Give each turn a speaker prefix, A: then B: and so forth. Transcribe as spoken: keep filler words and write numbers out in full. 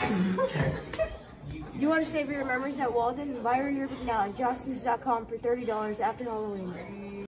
A: You want to save your memories at Walden? Buy your yearbook now at jostens dot com for thirty dollars after Halloween.